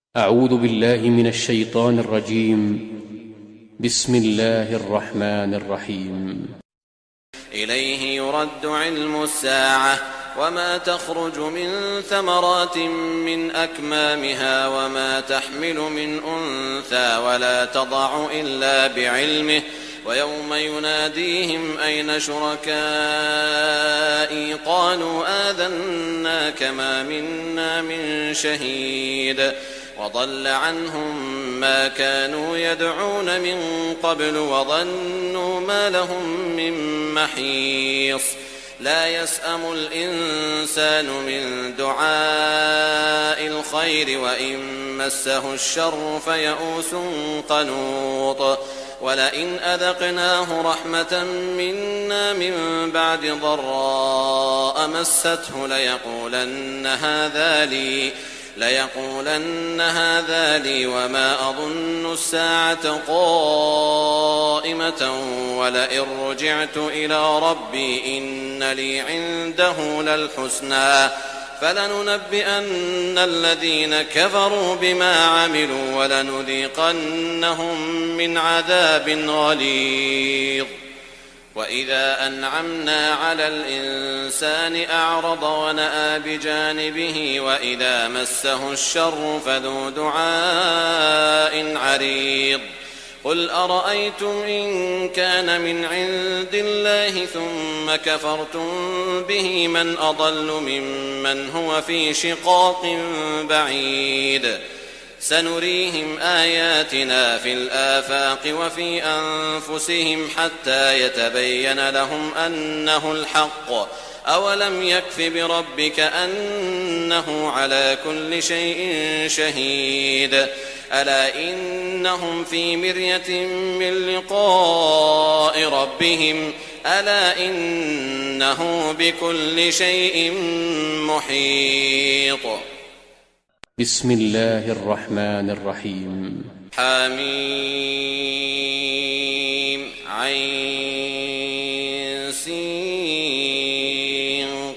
أعوذ بالله من الشيطان الرجيم. بسم الله الرحمن الرحيم. إليه يرد علم الساعة وما تخرج من ثمرات من أكمامها وما تحمل من أنثى ولا تضع إلا بعلمه ويوم يناديهم أين شركائي قالوا آذناك ما منا من شهيد وضل عنهم ما كانوا يدعون من قبل وظنوا ما لهم من محيص لا يسأم الإنسان من دعاء الخير وإن مسه الشر فيئوس قنوط ولئن أذقناه رحمة منا من بعد ضراء مسته ليقولن هذا لي وما أظن الساعة قائمة ولئن رجعت إلى ربي إن لي عنده للحسنى فلننبئن الذين كفروا بما عملوا ولنذيقنهم من عذاب غليظ وإذا أنعمنا على الإنسان أعرض ونأى بجانبه وإذا مسه الشر فذو دعاء عريض قل أرأيتم إن كان من عند الله ثم كفرتم به من أضل ممن هو في شقاق بعيد سنريهم آياتنا في الآفاق وفي أنفسهم حتى يتبين لهم أنه الحق أولم يكف بربك أنه على كل شيء شهيد ألا إنهم في مرية من لقاء ربهم ألا إنه بكل شيء محيط. بسم الله الرحمن الرحيم. حميم عين سين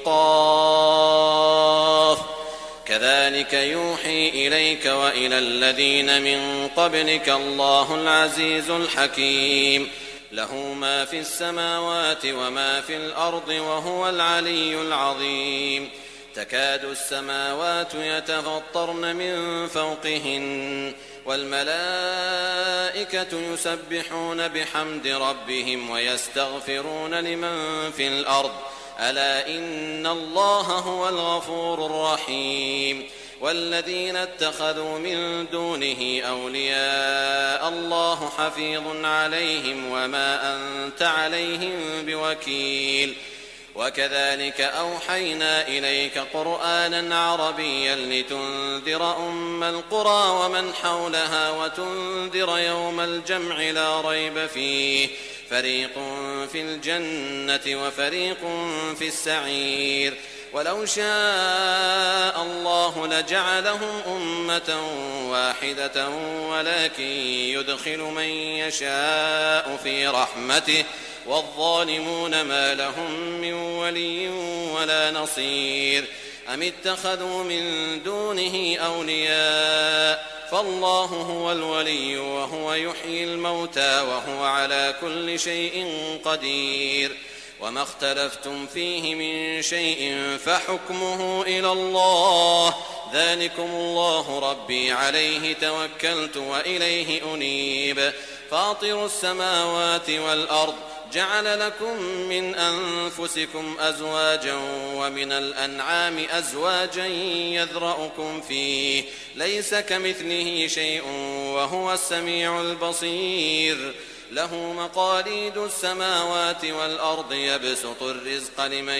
قاف كذلك يوحي إليك وإلى الذين من قبلك الله العزيز الحكيم له ما في السماوات وما في الأرض وهو العلي العظيم تكاد السماوات يتفطرن من فوقهن والملائكة يسبحون بحمد ربهم ويستغفرون لمن في الأرض ألا إن الله هو الغفور الرحيم والذين اتخذوا من دونه أولياء الله حفيظ عليهم وما أنت عليهم بوكيل وكذلك أوحينا إليك قرآنا عربيا لتنذر أم القرى ومن حولها وتنذر يوم الجمع لا ريب فيه فريق في الجنة وفريق في السعير ولو شاء الله لجعلهم أمة واحدة ولكن يدخل من يشاء في رحمته والظالمون ما لهم من ولي ولا نصير أم اتخذوا من دونه أولياء فالله هو الولي وهو يحيي الموتى وهو على كل شيء قدير وما اختلفتم فيه من شيء فحكمه إلى الله ذلكم الله ربي عليه توكلت وإليه أنيب فاطر السماوات والأرض جعل لكم من أنفسكم أزواجا ومن الأنعام أزواجا يذرأكم فيه ليس كمثله شيء وهو السميع البصير له مقاليد السماوات والأرض يبسط الرزق لمن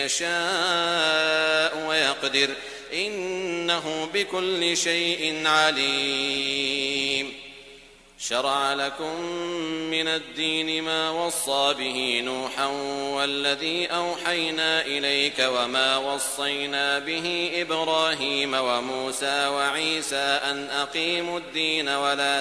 يشاء ويقدر إنه بكل شيء عليم شرع لكم من الدين ما وصى به نوحا والذي أوحينا إليك وما وصينا به إبراهيم وموسى وعيسى أن أقيموا الدين ولا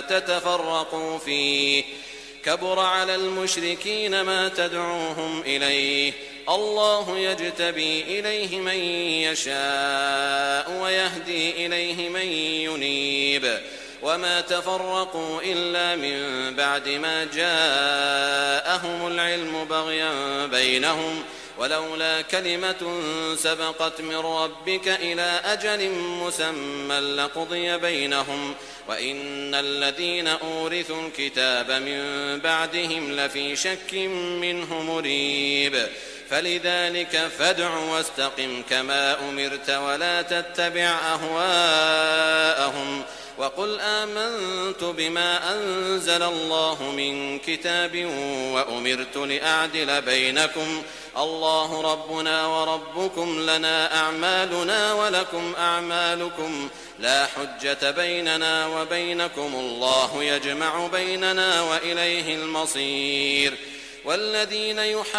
تتفرقوا فيه كبر على المشركين ما تدعوهم إليه الله يجتبي إليه من يشاء ويهدي إليه من ينيب وما تفرقوا إلا من بعد ما جاءهم العلم بغيا بينهم ولولا كلمة سبقت من ربك إلى أجل مسمى لقضي بينهم وإن الذين أورثوا الكتاب من بعدهم لفي شك منه مريب فلذلك فادع واستقم كما أمرت ولا تتبع أهواءهم وقل آمنت بما أنزل الله من كتاب وأمرت لأعدل بينكم الله ربنا وربكم لنا أعمالنا ولكم أعمالكم لا حجة بيننا وبينكم الله يجمع بيننا وإليه المصير والذين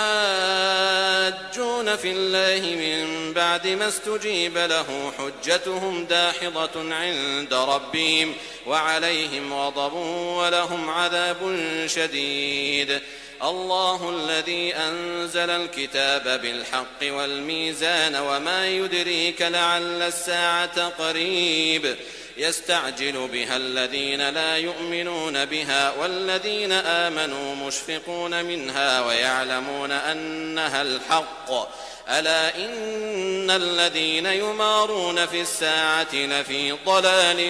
يحاجون في الله من بعد ما استجيب له حجتهم داحضة عند ربهم وعليهم غضب ولهم عذاب شديد الله الذي أنزل الكتاب بالحق والميزان وما يدريك لعل الساعة قريب يستعجل بها الذين لا يؤمنون بها والذين آمنوا مشفقون منها ويعلمون أنها الحق ألا إن الذين يمارون في الساعة لفي ضلال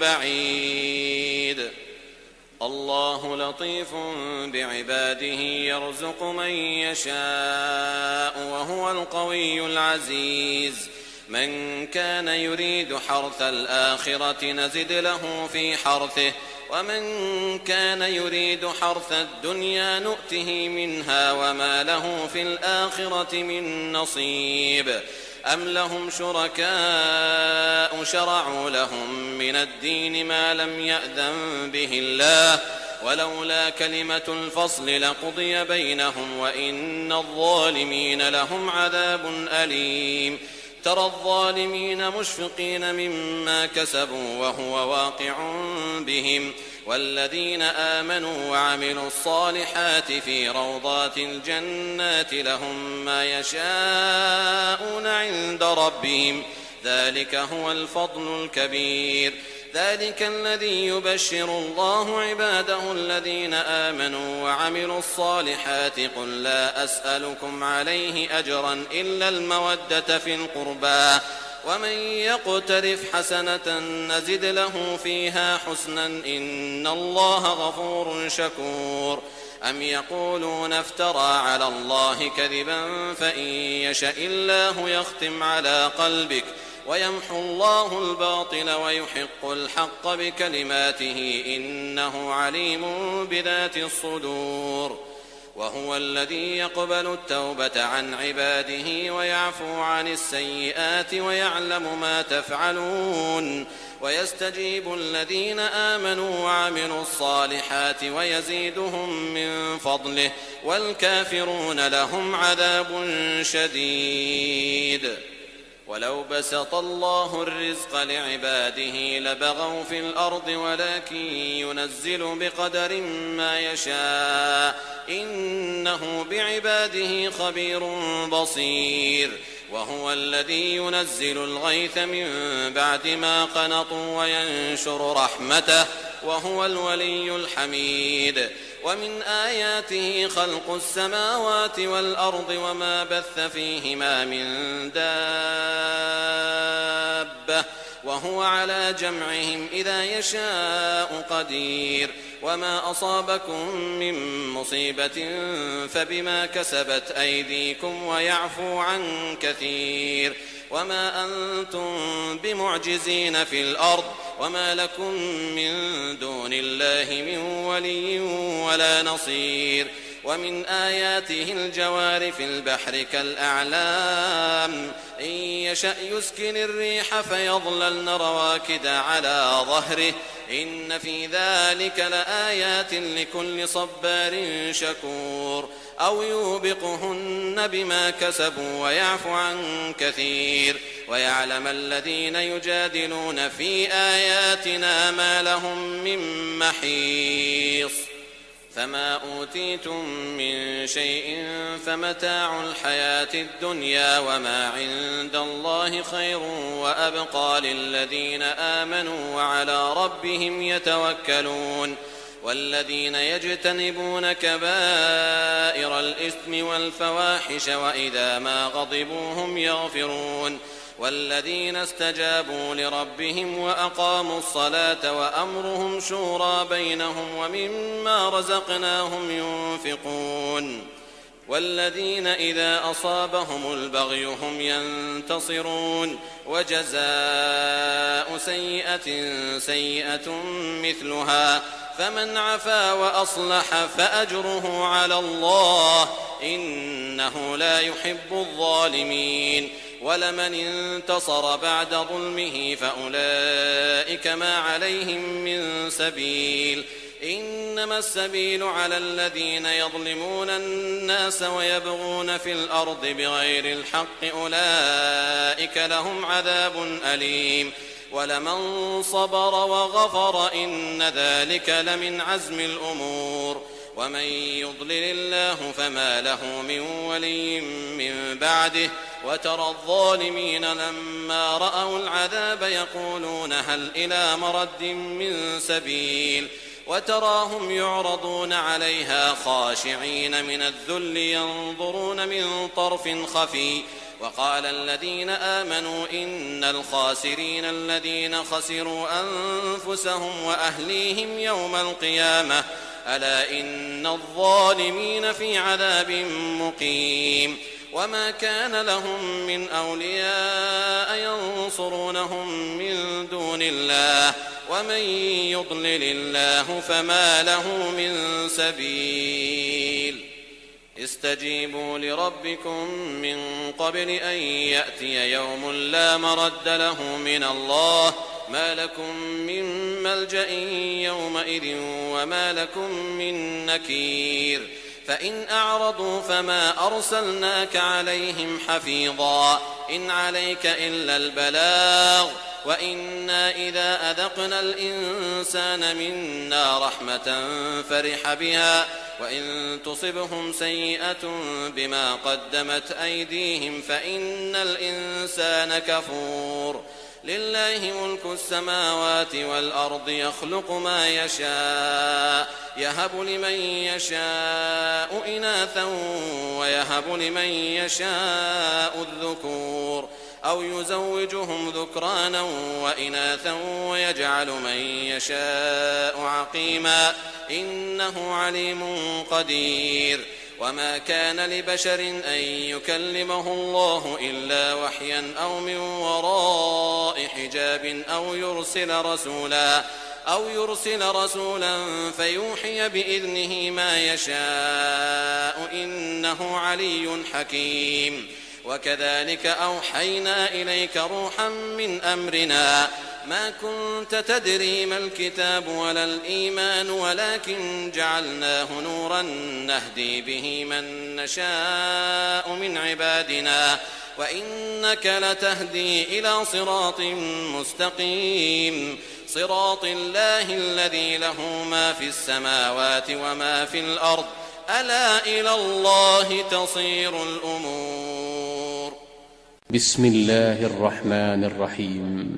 بعيد الله لطيف بعباده يرزق من يشاء وهو القوي العزيز من كان يريد حرث الآخرة نزد له في حرثه ومن كان يريد حرث الدنيا نؤته منها وما له في الآخرة من نصيب أم لهم شركاء شرعوا لهم من الدين ما لم يأذن به الله ولولا كلمة الفصل لقضي بينهم وإن الظالمين لهم عذاب أليم ترى الظالمين مشفقين مما كسبوا وهو واقع بهم والذين آمنوا وعملوا الصالحات في روضات الجنات لهم ما يشاءون عند ربهم ذلك هو الفضل الكبير ذلك الذي يبشر الله عباده الذين آمنوا وعملوا الصالحات قل لا أسألكم عليه أجرا إلا المودة في القربى ومن يقترف حسنة نزد له فيها حسنا إن الله غفور شكور أم يقولون افترى على الله كذبا فإن يشأ الله يختم على قلبك ويمحو الله الباطل ويحق الحق بكلماته إنه عليم بذات الصدور وهو الذي يقبل التوبة عن عباده ويعفو عن السيئات ويعلم ما تفعلون ويستجيب الذين آمنوا وعملوا الصالحات ويزيدهم من فضله والكافرون لهم عذاب شديد ولو بسط الله الرزق لعباده لبغوا في الأرض ولكن ينزل بقدر ما يشاء إنه بعباده خبير بصير وهو الذي ينزل الغيث من بعد ما قنطوا وينشر رحمته وهو الولي الحميد ومن آياته خلق السماوات والأرض وما بث فيهما من دابة وهو على جمعهم إذا يشاء قدير وما أصابكم من مصيبة فبما كسبت أيديكم ويعفو عن كثير وما أنتم بمعجزين في الأرض وما لكم من دون الله من ولي ولا نصير ومن آياته الجوار في البحر كالأعلام إن يشأ يسكن الريح فيظللن رواكد على ظهره إن في ذلك لآيات لكل صبار شكور أو يوبقهن بما كسبوا ويعفو عن كثير ويعلم الذين يجادلون في آياتنا ما لهم من محيص فما أوتيتم من شيء فمتاع الحياة الدنيا وما عند الله خير وأبقى للذين آمنوا وعلى ربهم يتوكلون والذين يجتنبون كبائر الإثم والفواحش وإذا ما غضبوا هم يغفرون والذين استجابوا لربهم وأقاموا الصلاة وأمرهم شورى بينهم ومما رزقناهم ينفقون والذين إذا أصابهم البغي هم ينتصرون وجزاء سيئة سيئة مثلها فمن عفا وأصلح فأجره على الله إنه لا يحب الظالمين ولمن انتصر بعد ظلمه فأولئك ما عليهم من سبيل إنما السبيل على الذين يظلمون الناس ويبغون في الأرض بغير الحق أولئك لهم عذاب أليم ولمن صبر وغفر إن ذلك لمن عزم الأمور ومن يضلل الله فما له من ولي من بعده وترى الظالمين لما رأوا العذاب يقولون هل إلى مرد من سبيل وتراهم يعرضون عليها خاشعين من الذل ينظرون من طرف خفي وقال الذين آمنوا إن الخاسرين الذين خسروا أنفسهم وأهليهم يوم القيامة ألا إن الظالمين في عذاب مقيم وما كان لهم من أولياء ينصرونهم من دون الله ومن يضلل الله فما له من سبيل استجيبوا لربكم من قبل أن يأتي يوم لا مرد له من الله ما لكم من ملجأ يومئذ وما لكم من نكير فإن أعرضوا فما أرسلناك عليهم حفيظا إن عليك إلا البلاغ وإنا إذا أذقنا الإنسان منا رحمة فرح بها وإن تصبهم سيئة بما قدمت أيديهم فإن الإنسان كفور لله ملك السماوات والأرض يخلق ما يشاء يهب لمن يشاء إناثا ويهب لمن يشاء الذكور أو يزوجهم ذكرانا وإناثا ويجعل من يشاء عقيما إنه عليم قدير وما كان لبشر أن يكلمه الله إلا وحيا أو من وراء حجاب أو يرسل رسولا فيوحي بإذنه ما يشاء إنه علي حكيم وكذلك أوحينا إليك روحا من أمرنا ما كنت تدري ما الكتاب ولا الإيمان ولكن جعلناه نورا نهدي به من نشاء من عبادنا وإنك لتهدي إلى صراط مستقيم صراط الله الذي له ما في السماوات وما في الأرض ألا إلى الله تصير الأمور بسم الله الرحمن الرحيم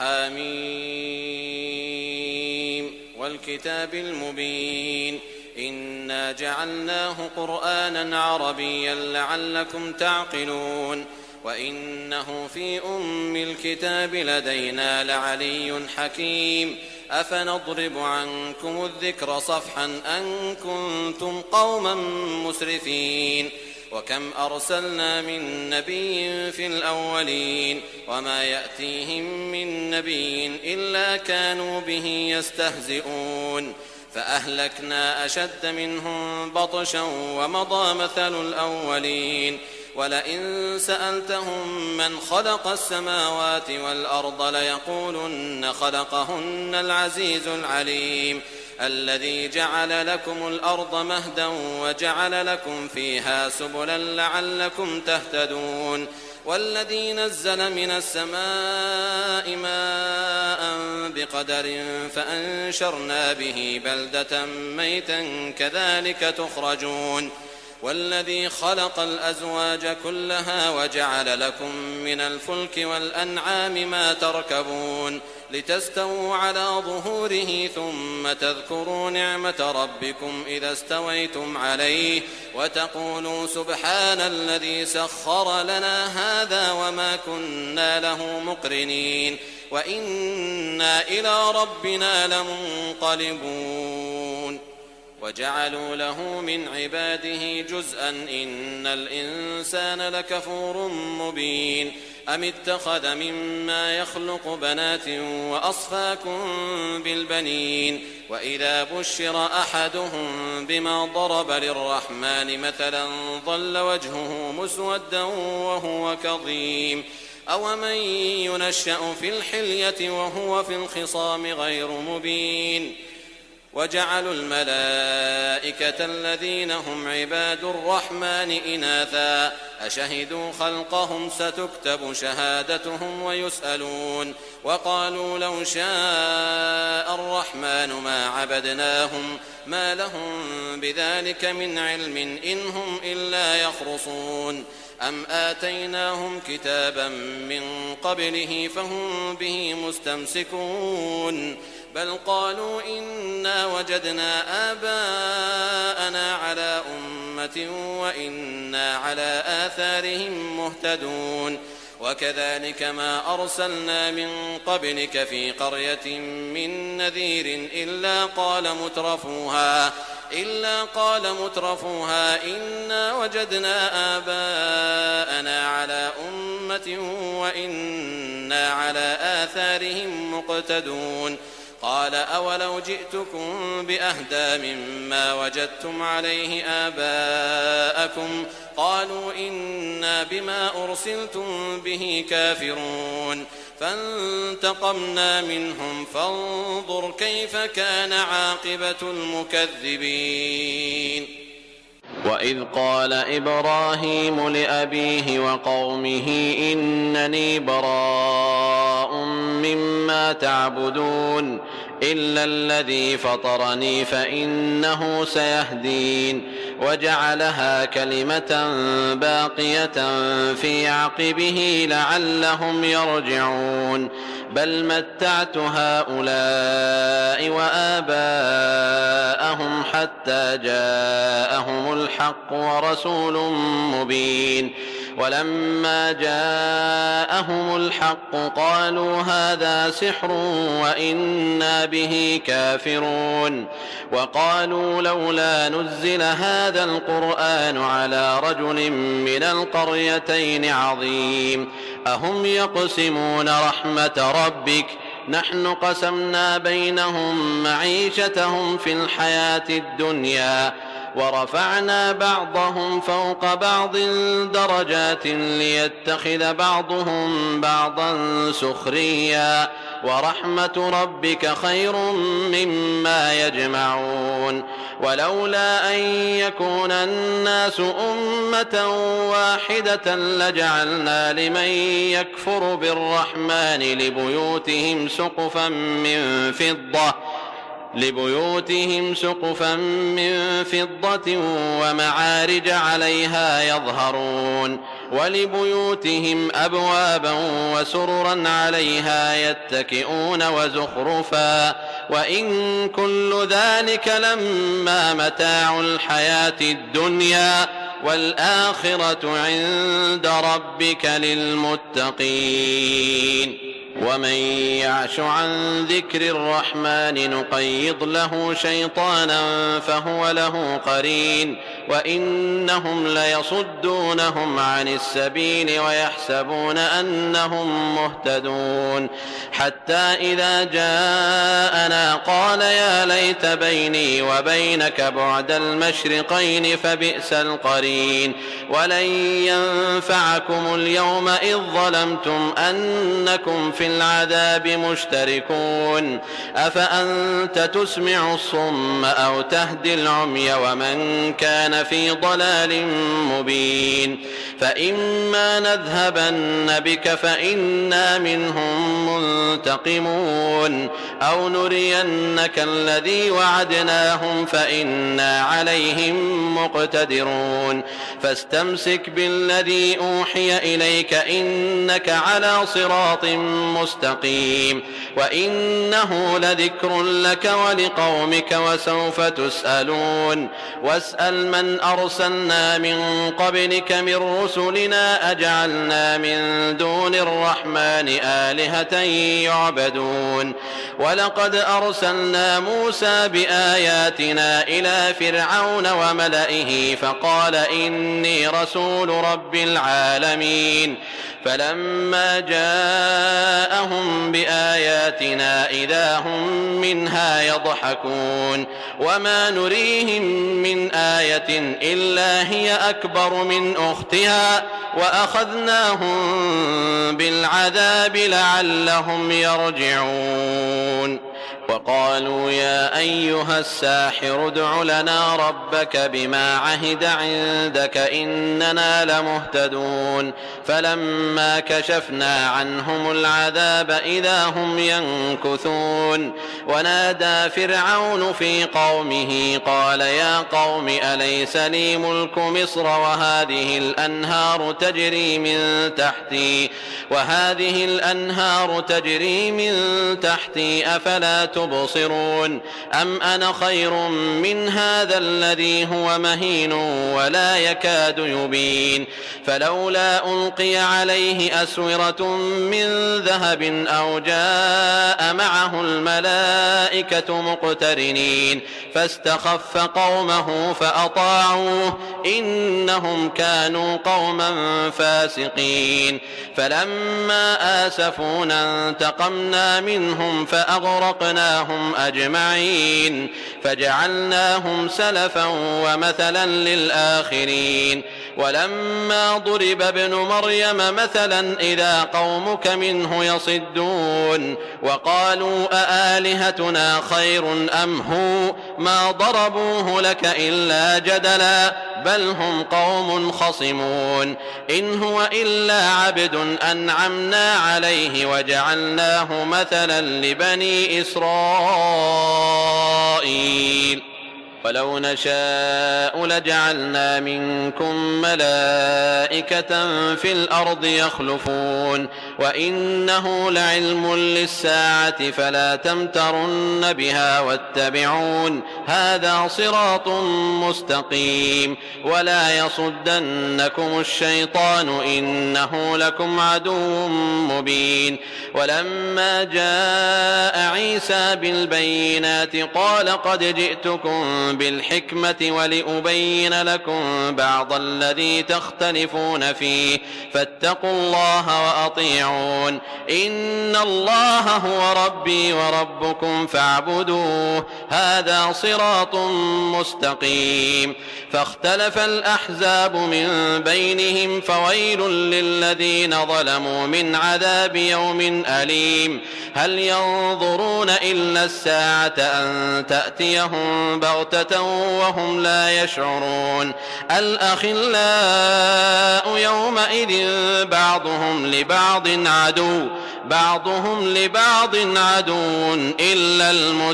حميم والكتاب المبين إنا جعلناه قرآنا عربيا لعلكم تعقلون وإنه في أم الكتاب لدينا لعلي حكيم أفنضرب عنكم الذكر صفحا أن كنتم قوما مسرفين وكم أرسلنا من نبي في الأولين وما يأتيهم من نبي إلا كانوا به يستهزئون فأهلكنا أشد منهم بطشا ومضى مثل الأولين ولئن سألتهم من خلق السماوات والأرض ليقولن خلقهن العزيز العليم الذي جعل لكم الأرض مهدا وجعل لكم فيها سبلا لعلكم تهتدون والذي نزل من السماء ماء بقدر فأنشرنا به بلدة ميتا كذلك تخرجون والذي خلق الأزواج كلها وجعل لكم من الفلك والأنعام ما تركبون لتستووا على ظهوره ثم تذكروا نعمة ربكم إذا استويتم عليه وتقولوا سبحان الذي سخر لنا هذا وما كنا له مقرنين وإنا إلى ربنا لمنقلبون وجعلوا له من عباده جزءا إن الإنسان لكفور مبين أم اتخذ مما يخلق بنات وأصفاكم بالبنين وإذا بشر أحدهم بما ضرب للرحمن مثلا ظل وجهه مسودا وهو كظيم أومن ينشأ في الحلية وهو في الخصام غير مبين وجعلوا الملائكة الذين هم عباد الرحمن إناثا أشهدوا خلقهم ستكتب شهادتهم ويسألون وقالوا لو شاء الرحمن ما عبدناهم ما لهم بذلك من علم إن هم إلا يخرصون أم آتيناهم كتابا من قبله فهم به مستمسكون بل قالوا إنا وجدنا آباءنا على أمة وإنا على آثارهم مهتدون وكذلك ما أرسلنا من قبلك في قرية من نذير إلا قال مترفوها إنا وجدنا آباءنا على أمة وإنا على آثارهم مقتدون قال أولو جئتكم بأهدى مما وجدتم عليه آباءكم قالوا إنا بما أرسلتم به كافرون فانتقمنا منهم فانظر كيف كان عاقبة المكذبين وإذ قال إبراهيم لأبيه وقومه إنني براء مما تعبدون إلا الذي فطرني فإنه سيهدين وجعلها كلمة باقية في عقبه لعلهم يرجعون بل متعت هؤلاء وآباءهم حتى جاءهم الحق ورسول مبين ولما جاءهم الحق قالوا هذا سحر وإنا به كافرون وقالوا لولا نزل هذا القرآن على رجل من القريتين عظيم أهم يقسمون رحمة ربك نحن قسمنا بينهم معيشتهم في الحياة الدنيا ورفعنا بعضهم فوق بعض درجات ليتخذ بعضهم بعضا سخريا ورحمة ربك خير مما يجمعون ولولا أن يكون الناس أمة واحدة لجعلنا لمن يكفر بالرحمن لبيوتهم سقفا من فضة ومعارج عليها يظهرون ولبيوتهم أبوابا وسررا عليها يتكئون وزخرفا وإن كل ذلك لما متاع الحياة الدنيا والآخرة عند ربك للمتقين ومن يعش عن ذكر الرحمن نقيض له شيطانا فهو له قرين وإنهم ليصدونهم عن السبيل ويحسبون أنهم مهتدون حتى إذا جاءنا قال يا ليت بيني وبينك بعد المشرقين فبئس القرين ولن ينفعكم اليوم إذ ظلمتم أنكم في العذاب مشتركون أفأنت تسمع الصم أو تهدي العمي ومن كان في ضلال مبين فإما نذهبن بك فإنا منهم منتقمون أو نرينك الذي وعدناهم فإنا عليهم مقتدرون فاستمسك بالذي أوحي إليك إنك على صراط مستقيم وإنه لذكر لك ولقومك وسوف تسألون واسأل من أرسلنا من قبلك من رسلنا أجعلنا من دون الرحمن آلهة يعبدون ولقد أرسلنا موسى بآياتنا إلى فرعون وملئه فقال إني رسول رب العالمين فلما جاءهم بآياتنا إذا هم منها يضحكون وما نريهم من آية إلا هي أكبر من أختها وأخذناهم بالعذاب لعلهم يرجعون وقالوا يا أيها الساحر ادع لنا ربك بما عهد عندك إننا لمهتدون فلما كشفنا عنهم العذاب إذا هم ينكثون ونادى فرعون في قومه قال يا قوم أليس لي ملك مصر وهذه الأنهار تجري من تحتي أفلا تبصرون أم أنا خير من هذا الذي هو مهين ولا يكاد يبين فلولا ألقي عليه أسورة من ذهب أو جاء معه الملائكة مقترنين فاستخف قومه فأطاعوه إنهم كانوا قوما فاسقين فلما آسفونا انتقمنا منهم فأغرقناهم أجمعين فجعلناهم سلفا ومثلا للآخرين ولما ضرب ابن مريم مثلا إذا قومك منه يصدون وقالوا أآلهتنا خير أم هو ما ضربوه لك إلا جدلا بل هم قوم خصمون إن هو إلا عبد أنعمنا عليه وجعلناه مثلا لبني إسرائيل ولو نشاء لجعلنا منكم ملائكة في الأرض يخلفون وإنه لعلم للساعة فلا تمترن بها واتبعون هذا صراط مستقيم ولا يصدنكم الشيطان إنه لكم عدو مبين ولما جاء عيسى بالبينات قال قد جئتكم بالحكمة ولأبين لكم بعض الذي تختلفون فيه فاتقوا الله وأطيعون إن الله هو ربي وربكم فاعبدوه هذا صراط مستقيم فاختلف الأحزاب من بينهم فويل للذين ظلموا من عذاب يوم أليم هل ينظرون إلا الساعة أن تأتيهم بغتة وهم لا يشعرون الأخلاء يومئذ بعضهم لبعض عدو إلا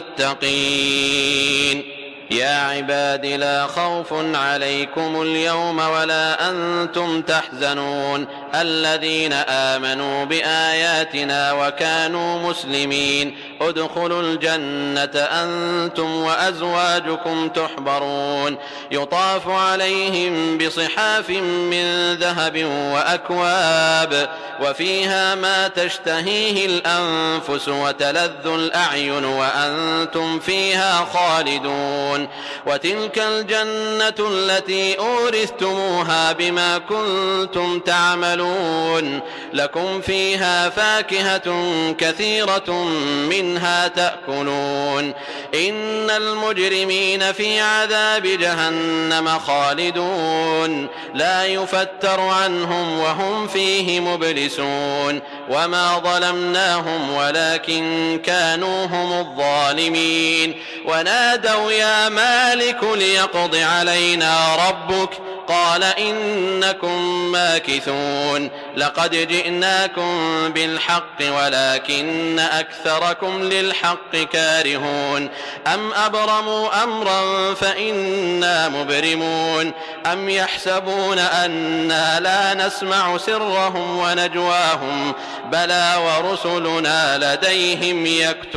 المتقين يا عباد لا خوف عليكم اليوم ولا أنتم تحزنون الذين آمنوا بآياتنا وكانوا مسلمين ادخلوا الجنة أنتم وأزواجكم تحبرون يطاف عليهم بصحاف من ذهب وأكواب وفيها ما تشتهيه الأنفس وتلذ الأعين وأنتم فيها خالدون وتلك الجنة التي أورثتموها بما كنتم تعملون تعملون لكم فيها فاكهة كثيرة منها تأكلون إن المجرمين في عذاب جهنم خالدون لا يفتر عنهم وهم فيه مبلسون وما ظلمناهم ولكن كانوا هم الظالمين ونادوا يا مالك ليقض علينا ربك قال إنكم ماكثون لقد جئناكم بالحق ولكن أكثركم للحق كارهون أم أبرموا أمرا فإنا مبرمون أم يحسبون أنا لا نسمع سرهم ونجواهم بلى ورسلنا لديهم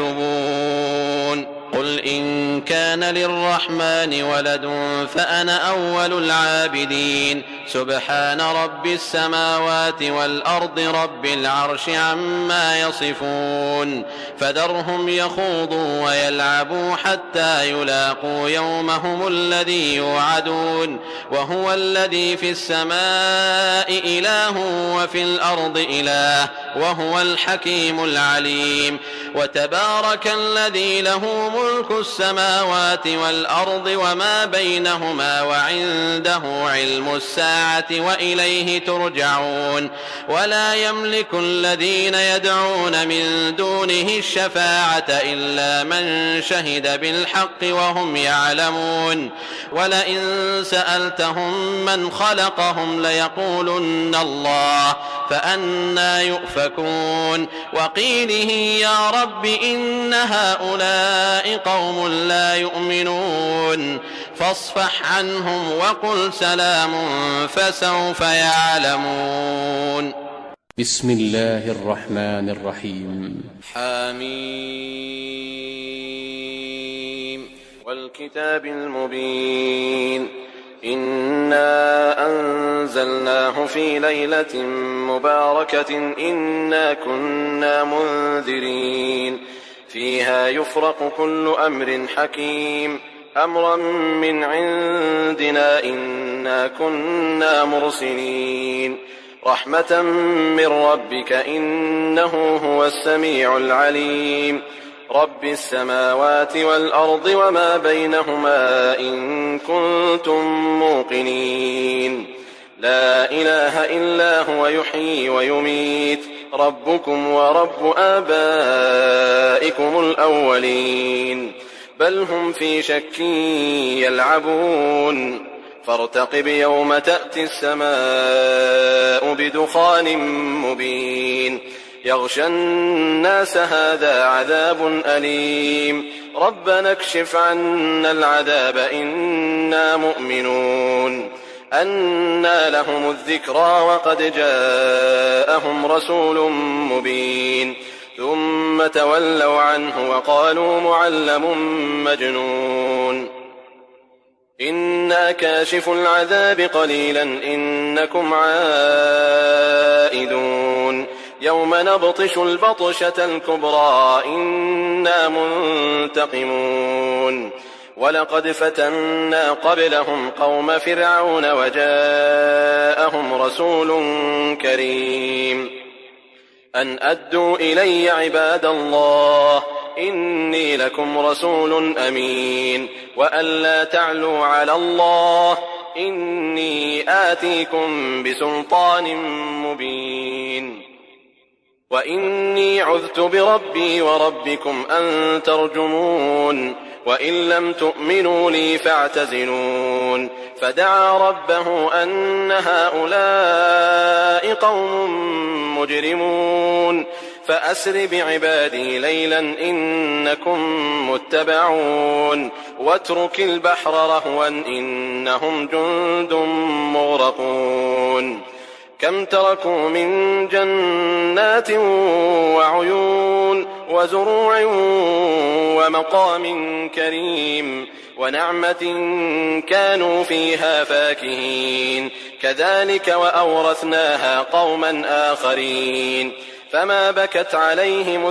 يكتبون قل إن كان للرحمن ولد فأنا أول العابدين سبحان رب السماوات والأرض رب العرش عما يصفون فذرهم يخوضوا ويلعبوا حتى يلاقوا يومهم الذي يوعدون وهو الذي في السماء إله وفي الأرض إله وهو الحكيم العليم وتبارك الذي له ملك السماوات والأرض وما بينهما وعنده علم الساعة وإليه ترجعون ولا يملك الذين يدعون من دونه الشفاعة إلا من شهد بالحق وهم يعلمون ولئن سألتهم من خلقهم ليقولن الله فأنى يؤفكون وقيله يا رب إن هؤلاء قوم لا يؤمنون فاصفح عنهم وقل سلام فسوف يعلمون بسم الله الرحمن الرحيم حميم والكتاب المبين إنا أنزلناه في ليلة مباركة إنا كنا منذرين فيها يفرق كل أمر حكيم أمرا من عندنا إنا كنا مرسلين رحمة من ربك إنه هو السميع العليم رب السماوات والأرض وما بينهما إن كنتم موقنين لا إله إلا هو يحيي ويميت ربكم ورب آبائكم الأولين بل هم في شك يلعبون فارتقب يوم تأتي السماء بدخان مبين يغشى الناس هذا عذاب أليم ربنا اكشف عنا العذاب إنا مؤمنون أنى لهم الذكرى وقد جاءهم رسول مبين ثم تولوا عنه وقالوا معلم مجنون إنا كاشف العذاب قليلا إنكم عائدون يوم نبطش البطشة الكبرى إنا منتقمون ولقد فتنا قبلهم قوم فرعون وجاءهم رسول كريم أن أدوا إلي عباد الله إني لكم رسول أمين وأن لا تعلوا على الله إني آتيكم بسلطان مبين وإني عذت بربي وربكم أن ترجمون وإن لم تؤمنوا لي فاعتزلون فدعا ربه أن هؤلاء قوم مجرمون فأسر بعبادي ليلا إنكم متبعون واترك البحر رهوا إنهم جند مغرقون كم تركوا من جنات وعيون وزروع ومقام كريم ونعمة كانوا فيها فاكهين كذلك وأورثناها قوما آخرين فما بكت عليهم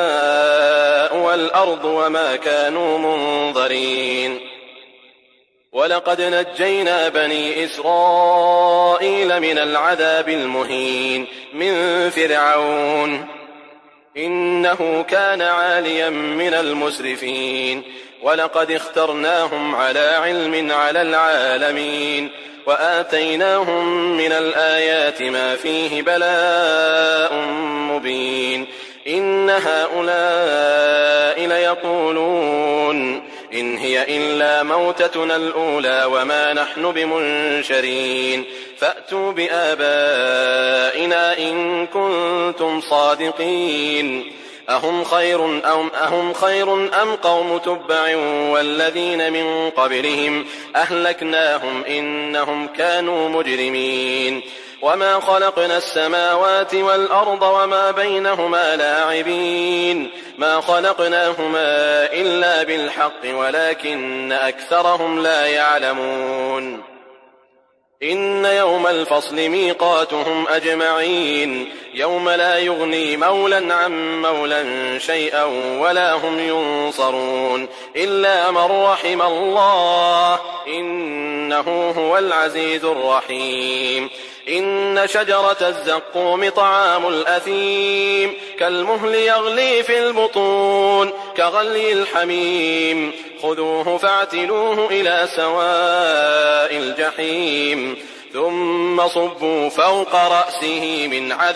السماء والأرض وما كانوا منظرين ولقد نجينا بني إسرائيل من العذاب المهين من فرعون إنه كان عاليا من المسرفين ولقد اخترناهم على علم على العالمين وآتيناهم من الآيات ما فيه بلاء مبين إن هؤلاء ليقولون إن هي إلا موتتنا الأولى وما نحن بمنشرين فأتوا بآبائنا إن كنتم صادقين أهم خير أم قوم تبع والذين من قبلهم أهلكناهم إنهم كانوا مجرمين وما خلقنا السماوات والأرض وما بينهما لاعبين ما خلقناهما إلا بالحق ولكن أكثرهم لا يعلمون إن يوم الفصل ميقاتهم أجمعين يوم لا يغني مولا عن مولا شيئا ولا هم ينصرون إلا من رحم الله إنه هو العزيز الرحيم إن شجرة الزقوم طعام الأثيم كالمهل يغلي في البطون كغلي الحميم خذوه فاعتلوه إلى سواء الجحيم ثم صبوا فوق رأسه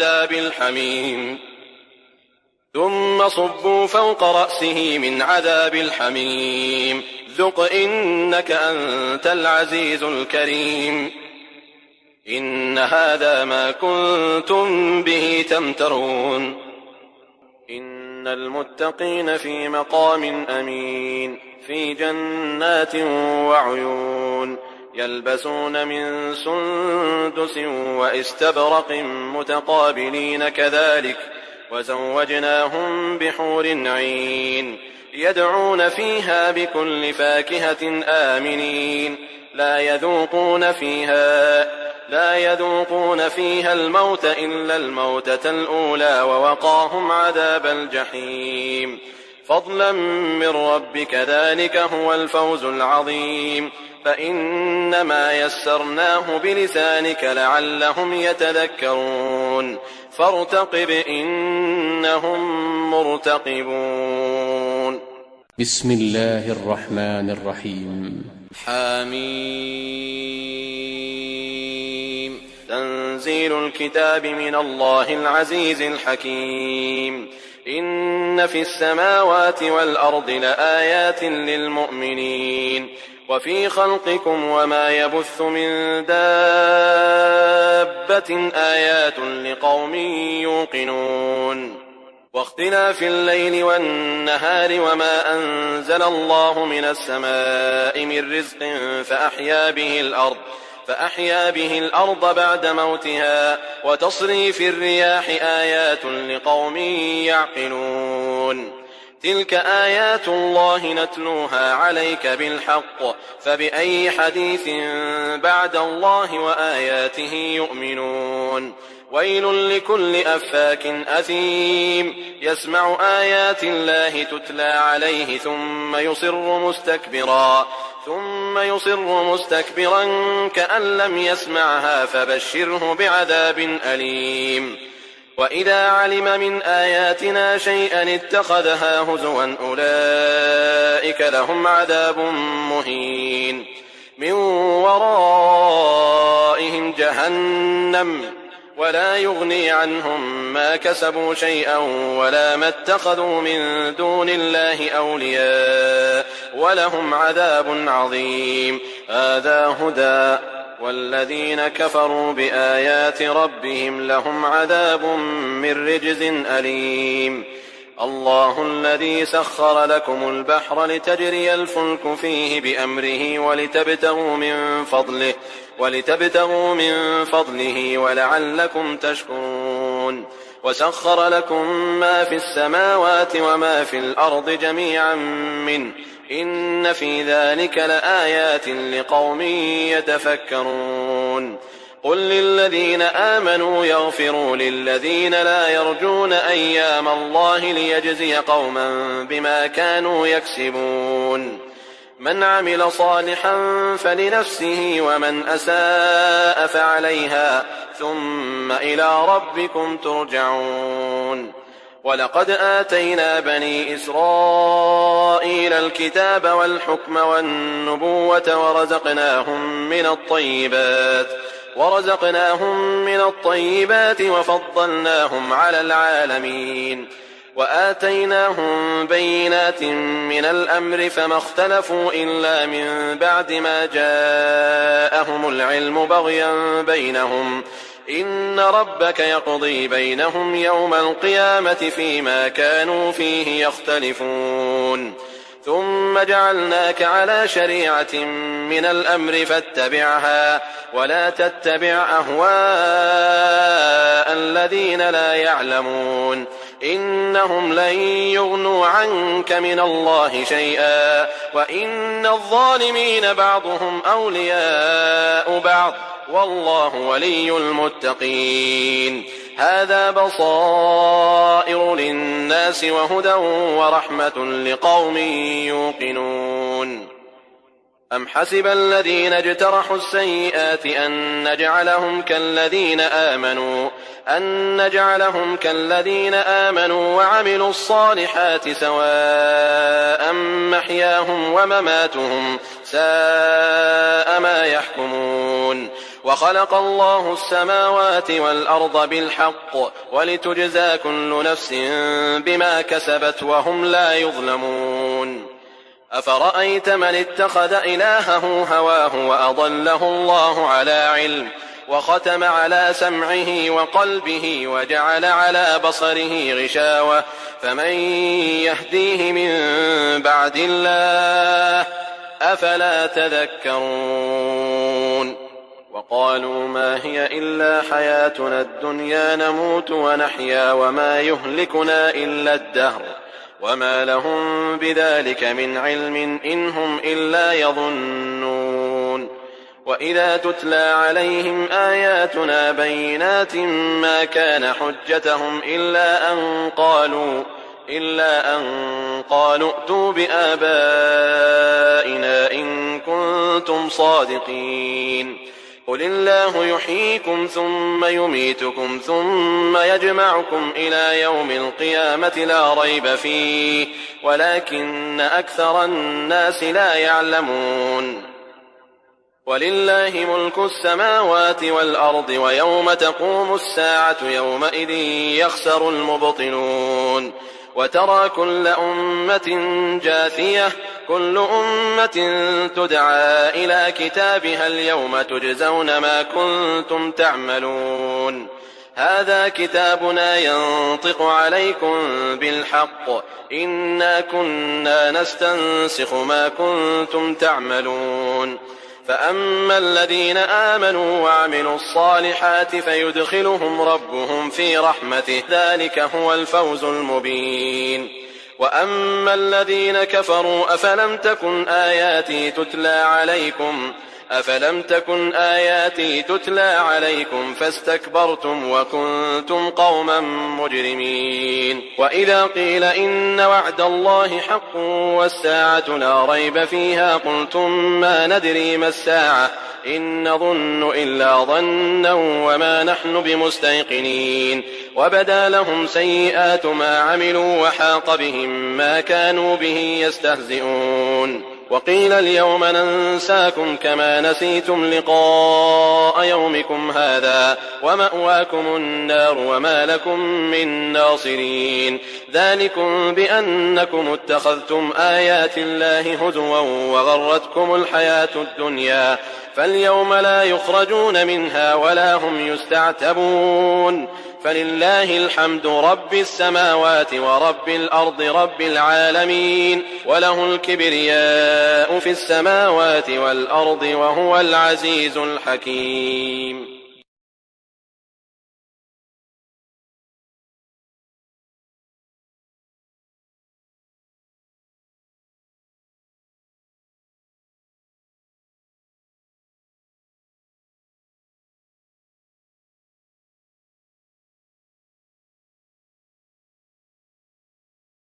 من عذاب الحميم ذق إنك أنت العزيز الكريم إن هذا ما كنتم به تمترون إن المتقين في مقام أمين في جنات وعيون يلبسون من سندس واستبرق متقابلين كذلك وزوجناهم بحور عين يدعون فيها بكل فاكهة آمنين لا يذوقون فيها الموت إلا الموتة الأولى ووقاهم عذاب الجحيم فضلا من ربك ذلك هو الفوز العظيم فإنما يسرناه بلسانك لعلهم يتذكرون فارتقب إنهم مرتقبون بسم الله الرحمن الرحيم حميم تنزيل الكتاب من الله العزيز الحكيم إن في السماوات والأرض لآيات للمؤمنين وفي خلقكم وما يبث من دابة آيات لقوم يوقنون واختلاف الليل والنهار وما أنزل الله من السماء من رزق فأحيا به الأرض بعد موتها وتصريف الرياح آيات لقوم يعقلون تلك آيات الله نتلوها عليك بالحق فبأي حديث بعد الله وآياته يؤمنون ويل لكل أفاك أثيم يسمع آيات الله تتلى عليه ثم يصر مستكبرا كأن لم يسمعها فبشره بعذاب أليم وإذا علم من آياتنا شيئا اتخذها هزوا أولئك لهم عذاب مهين من ورائهم جهنم ولا يغني عنهم ما كسبوا شيئا ولا ما اتخذوا من دون الله أولياء ولهم عذاب عظيم هذا هدى والذين كفروا بآيات ربهم لهم عذاب من رجز أليم الله الذي سخر لكم البحر لتجري الفلك فيه بأمره ولتبتغوا من فضله ولعلكم تشكرون وسخر لكم ما في السماوات وما في الأرض جميعا منه إن في ذلك لآيات لقوم يتفكرون قل للذين آمنوا يغفروا للذين لا يرجون أيام الله ليجزي قوما بما كانوا يكسبون من عمل صالحا فلنفسه ومن أساء فعليها ثم إلى ربكم ترجعون. ولقد آتينا بني إسرائيل الكتاب والحكم والنبوة ورزقناهم من الطيبات وفضلناهم على العالمين وآتيناهم بينات من الأمر فما اختلفوا إلا من بعد ما جاءهم العلم بغيا بينهم إن ربك يقضي بينهم يوم القيامة فيما كانوا فيه يختلفون. ثم جعلناك على شريعة من الأمر فاتبعها ولا تتبع أهواء الذين لا يعلمون إنهم لن يغنوا عنك من الله شيئا وإن الظالمين بعضهم أولياء بعض والله ولي المتقين. هذا بصائر للناس وهدى ورحمة لقوم يوقنون. أم حسب الذين اجترحوا السيئات أن نجعلهم كالذين آمنوا وعملوا الصالحات سواء محياهم ومماتهم ساء ما يحكمون. وخلق الله السماوات والأرض بالحق ولتجزى كل نفس بما كسبت وهم لا يظلمون. أفرأيت من اتخذ إلهه هواه وأضله الله على علم وختم على سمعه وقلبه وجعل على بصره غشاوة فمن يهديه من بعد الله أفلا تذكرون. وقالوا ما هي إلا حياتنا الدنيا نموت ونحيا وما يهلكنا إلا الدهر وما لهم بذلك من علم إن هم إلا يظنون. وإذا تتلى عليهم آياتنا بينات ما كان حجتهم إلا أن قالوا ائتوا بآبائنا إن كنتم صادقين. قل الله يحييكم ثم يميتكم ثم يجمعكم إلى يوم القيامة لا ريب فيه ولكن أكثر الناس لا يعلمون. ولله ملك السماوات والأرض ويوم تقوم الساعة يومئذ يخسر المبطلون. وترى كل أمة جاثية كل أمة تدعى إلى كتابها اليوم تجزون ما كنتم تعملون. هذا كتابنا ينطق عليكم بالحق إنا كنا نستنسخ ما كنتم تعملون. فأما الذين آمنوا وعملوا الصالحات فيدخلهم ربهم في رحمته ذلك هو الفوز المبين. وأما الذين كفروا أفلم تكن آياتي تتلى عليكم فاستكبرتم وكنتم قوما مجرمين. وإذا قيل إن وعد الله حق والساعة لا ريب فيها قلتم ما ندري ما الساعة إن نظن إلا ظنا وما نحن بمستيقنين. وبدا لهم سيئات ما عملوا وحاق بهم ما كانوا به يستهزئون. وقيل اليوم ننساكم كما نسيتم لقاء يومكم هذا ومأواكم النار وما لكم من ناصرين. ذلكم بأنكم اتخذتم آيات الله هزوا وغرتكم الحياة الدنيا فاليوم لا يخرجون منها ولا هم يستعتبون. فلله الحمد رب السماوات ورب الأرض رب العالمين وله الكبرياء في السماوات والأرض وهو العزيز الحكيم.